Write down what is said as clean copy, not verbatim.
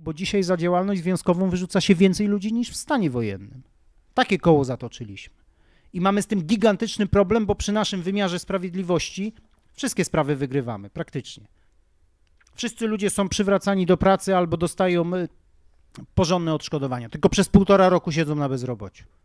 bo dzisiaj za działalność związkową wyrzuca się więcej ludzi niż w stanie wojennym. Takie koło zatoczyliśmy. I mamy z tym gigantyczny problem, bo przy naszym wymiarze sprawiedliwości wszystkie sprawy wygrywamy, praktycznie. Wszyscy ludzie są przywracani do pracy albo dostają porządne odszkodowania, tylko przez 1,5 roku siedzą na bezrobociu.